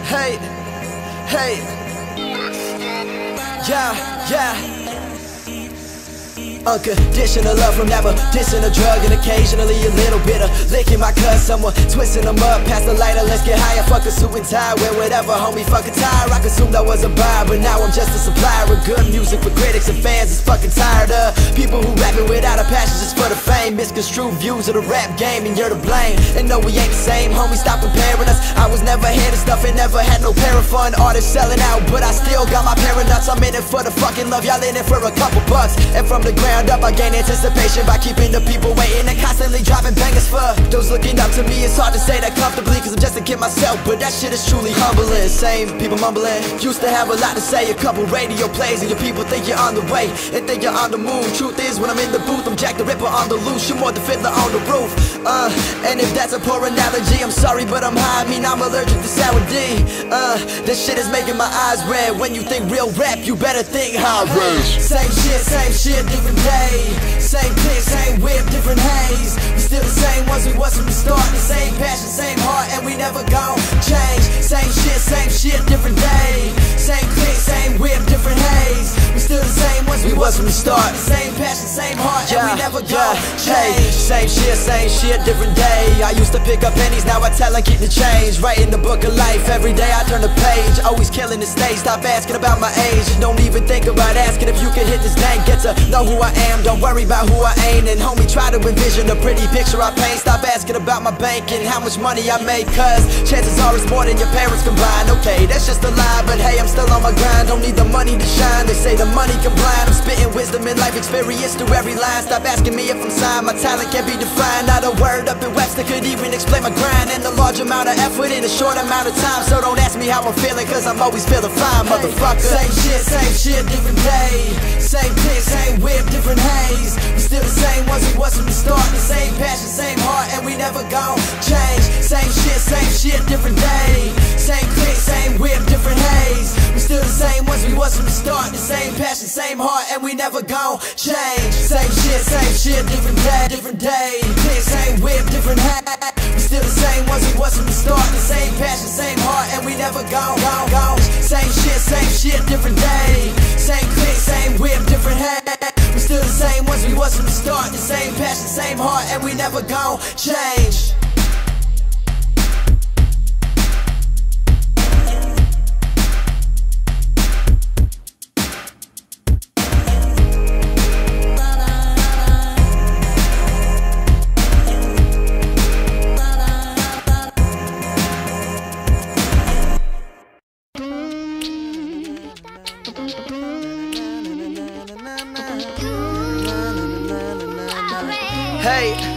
Hey, hey, yeah. Unconditional love from never dissing a drug, and occasionally a little bit of licking my cuss. Someone twisting them up, pass the lighter, let's get higher. Fuck a suit and tie, wear whatever, homie, fuck a tire. I assumed I was a buyer, but now I'm just a supplier of good music for critics and fans. Is fucking tired of people who rapping without a passion just for the fame. Misconstrued views of the rap game, and you're to blame. And no, we ain't the same, homie, stop comparing us. I was never handing stuff and never had no pair of fun. Artists selling out, but I still got my parent nuts. I'm in it for the fucking love, y'all in it for a couple bucks. And from the ground up, I gain anticipation by keeping the people waiting and constantly dropping bangers for those looking up to me. It's hard to say that comfortably, cause I'm just a kid myself, but that shit is truly humbling. Same people mumbling, used to have a lot to say, a couple radio plays, and your people think you're on the way and think you're on the move. Truth is, when I'm in the booth, I'm Jack the Ripper on the loose. You're more the Fiddler on the roof. And if that's a poor analogy, I'm sorry, but I'm high. I mean, I'm allergic to sour D. This shit is making my eyes red. When you think real rap, you better think high range. Same shit, different day. Same click, same whip, different haze. We still the same ones we was from the start. The same passion, same heart, and we never gon' change. Same shit, different day. Same click, same whip, different haze. We still the same ones we was from the start. The same passion, same heart, and we never gon' change. Same shit, different day. I used to pick up pennies, now I tell them keep the change. Writing the book of life, every day I turn the page. Always killing the stage, stop asking about my age. Don't even think about asking if you can hit this thing. Get to know who I am, don't worry about who I ain't. And homie, try to envision a pretty picture I paint. Stop asking about my bank and how much money I make, cause chances are it's more than your parents combined. Okay, that's just a lie, but hey, I'm still on my grind. Don't need the money to shine, they say the money can blind. I'm spitting wisdom and life experience through every line. Stop asking me if I'm signed, my talent can't be defined. Not a word up in Webster could even explain my grind and the large amount of effort in a short amount of time. So don't ask me how I'm feeling, cause I'm always feeling fine, motherfucker. Same shit, different day. Same click, same whip, different haze. We still the same ones we was from the start. The same passion, same heart, and we never gon' change. Same shit, different day. Same click, same whip, different haze. We still the same ones we was from the start. The same passion, same heart, and we never gon' change. Same shit, different day. Click, same whip, different haze. We still the same ones we was from the start. The same passion, same heart, and we never gon' Same shit, different day. Same click, same whip, different haze. We still the same ones we was from the start. The same passion, same heart, and we never gon' change. Hey,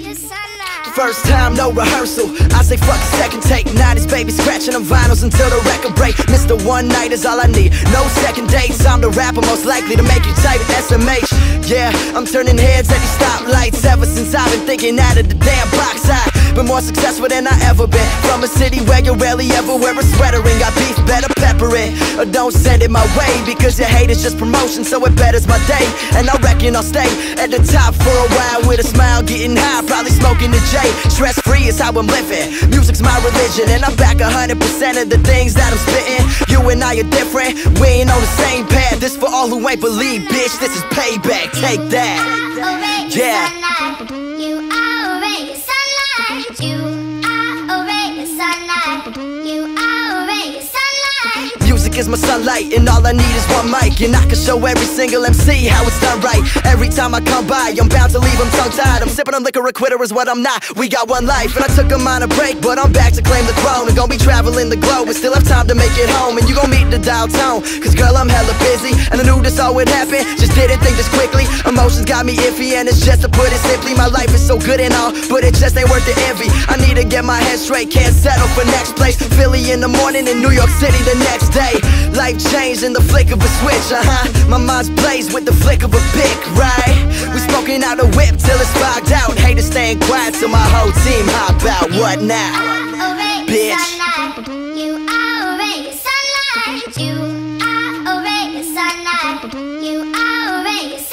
first time, no rehearsal. I say fuck a second take. 90s baby scratching them vinyls until the record break. Mr. One Night is all I need. No second dates. I'm the rapper most likely to make you type SMH. Yeah, I'm turning heads at these stoplights ever since I've been thinking out of the damn box. I've been more successful than I ever been. From a city where you rarely ever wear a sweater and got beef, better pepper it. Or don't send it my way, because your hate is just promotion, so it betters my day. And I reckon I'll stay at the top for a while with a smile, getting high, probably smoking the J. Stress free is how I'm living. Music's my religion, and I'm back 100% of the things that I'm spitting. You and I are different, we ain't on the same path. This for all who ain't believe, bitch, this is payback. Take that. Yeah. You are a ray of sunlight. You are a ray of sunlight. You are a ray of sunlight. Music is my sunlight, and all I need is one mic. And I can show every single MC how it's done right. Every time I come by, I'm bound to leave them tongue-tied. I'm sipping on liquor, a quitter is what I'm not. We got one life, and I took a minor break, but I'm back to claim the throne. And gon' be traveling the globe, and still have time to make it home. And you gon' meet the dial tone, cause girl, I'm hella busy, and I knew this all would happen, just didn't think this quickly. Emotions got me iffy, and it's just to put it simply, my life is so good and all, but it just ain't worth the envy. I need to get my head straight, can't settle for next place. Philly in the morning and New York City the next day. Life changed in the flick of a switch, my mind's blazed with the flick of a pick, right? We smoking out a whip till it's fogged out. Haters staying quiet till my whole team hop out. What now, bitch? You are a ray of sunlight. You are a ray of sunlight. You are a ray of sunlight.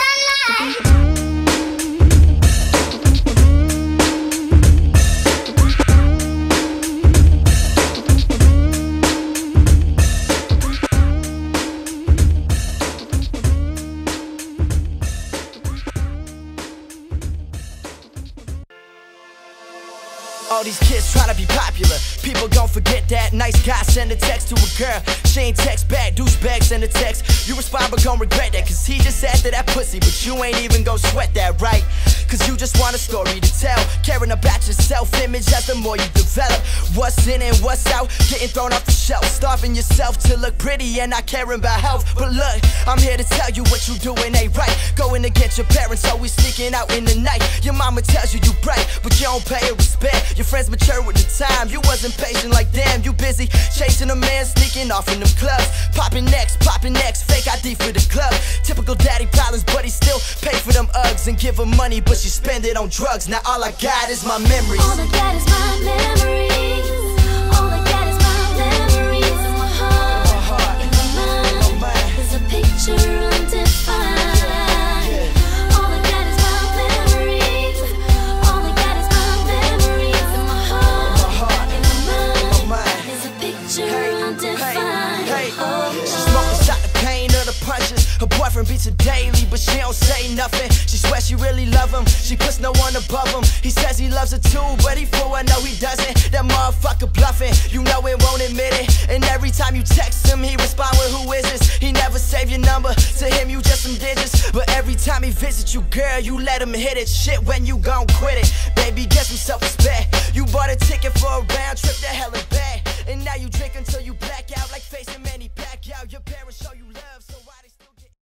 these kids trying to be popular. People gon' forget that nice guy send a text to a girl. She ain't text back, douchebag send a text. You respond but gon' regret that, cause he just after that pussy. But you ain't even gon' sweat that, right? Cause you just want a story to tell. Caring about your self-image as the more you develop. What's in and what's out, getting thrown off the shelf. Starving yourself to look pretty and not caring about health. But look, I'm here to tell you what you doing ain't right. Going against your parents, always sneaking out in the night. Your mama tells you bright, but you don't pay her respect. Your friends mature with the time, you wasn't patient like damn. You busy chasing a man, sneaking off in them clubs. Popping next, fake ID for the club. Typical daddy problems, but he still pay for them Uggs and give her money, but she spend it on drugs. Now all I got is my memories. All I got is my memories. All I got is my memories. In my heart, in my mind, there's a picture undefined. All I got is my memories. All I got is my memories. In my heart, in my mind, there's a picture undefined. She smoking shot the pain of the punches. Her boyfriend beats her daily, but she don't say nothing. She swears she really love him, she puts no one above him. He says he loves her too, but he fool, I know he doesn't. That motherfucker bluffing, you know it, won't admit it. And every time you text him, he respond with who is this? He never save your number, to him you just some digits. But every time he visits you, girl, you let him hit it. Shit, when you gon' quit it? Baby, get some self-respect. You bought a ticket for a round trip to hell and back, and now you drink until you black out like facing Manny Pacquiao. Your parents show you love.